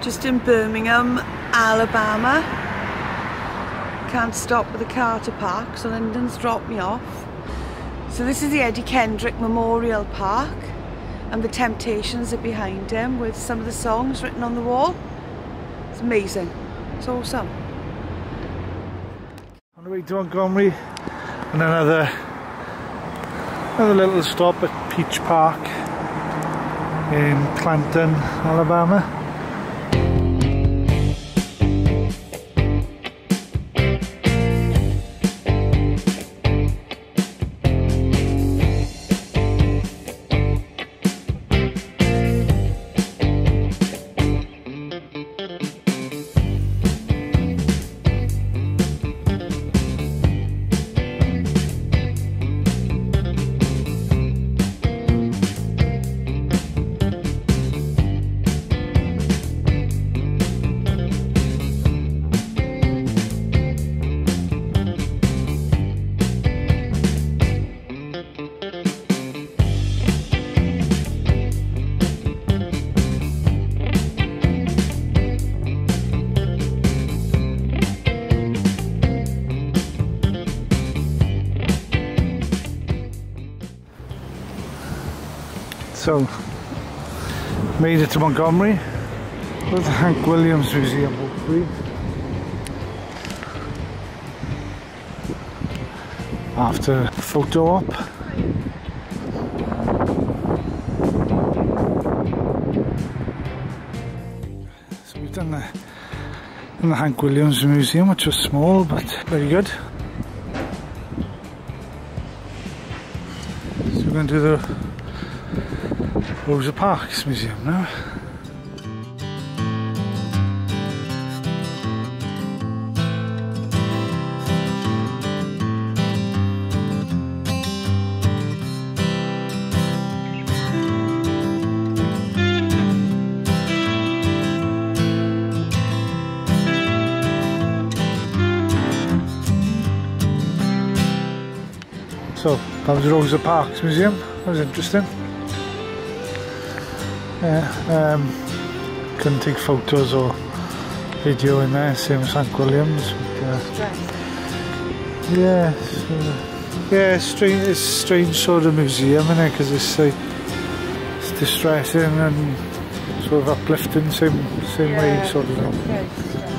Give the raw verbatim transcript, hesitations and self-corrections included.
just in Birmingham, Alabama. Can't stop with the car to park, so Lyndon's dropped me off. So this is the Eddie Kendricks Memorial Park, and the Temptations are behind him with some of the songs written on the wall. It's amazing. It's awesome. On the way to Montgomery, and another another little stop at Peach Park in Clanton, Alabama. So, made it to Montgomery. Go to the Hank Williams Museum, hopefully. After a photo op. So we've done the, in the Hank Williams Museum, which was small but very good. So we're going to do the Rosa Parks Museum now. So that was Rosa Parks Museum. That was interesting. Yeah, um, couldn't take photos or video in there, same as Hank Williams. But, uh, yeah, so, yeah, it's strange, it's a strange sort of museum, isn't it? Because it's like it's distressing and sort of uplifting, same same yeah, way, sort of thing. okay.